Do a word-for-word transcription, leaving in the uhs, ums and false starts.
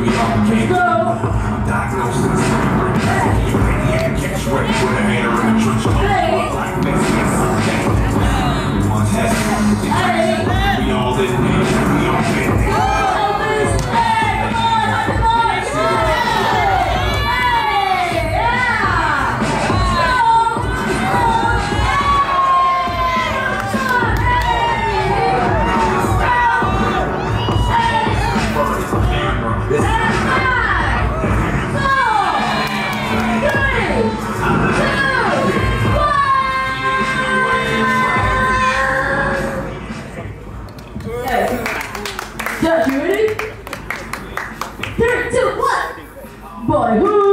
we all became diagnosed with a maniac, catch right with a hater in the church. Like Messi and Sunday. One test, we all did it, we all did it. Yeah, you ready? Three, two, one. Boy, who?